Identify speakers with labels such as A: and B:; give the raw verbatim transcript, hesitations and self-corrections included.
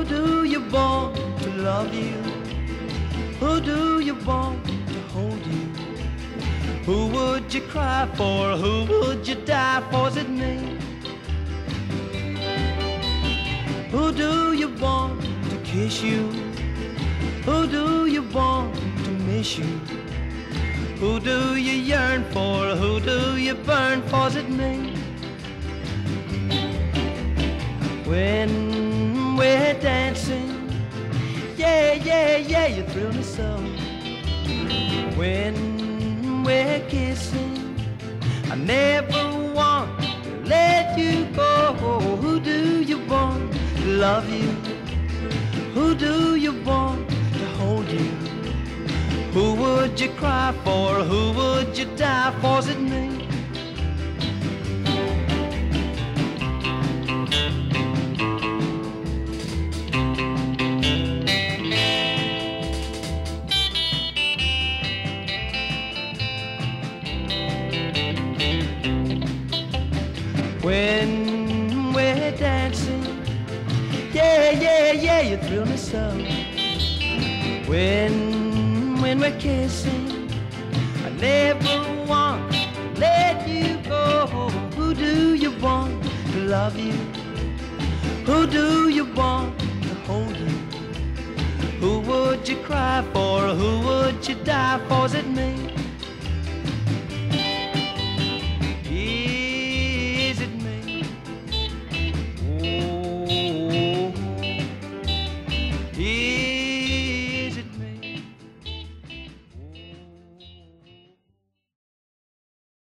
A: Who do you want to love you? Who do you want to hold you? Who would you cry for? Who would you die for? Is it me? Who do you want to kiss you? Who do you want to miss you? Who do you yearn for? Who do you burn for? Is it me? When we're dancing, yeah, yeah, yeah, you thrill me so. When we're kissing, I never want to let you go. Who do you want to love you? Who do you want to hold you? Who would you cry for? Who would you die for? Is it me? When we're dancing, yeah, yeah, yeah, you thrill me so. When, when we're kissing, I never want to let you go. Who do you want to love you? Who do you want to hold you? Who would you cry for? Who would you die for? Is it me?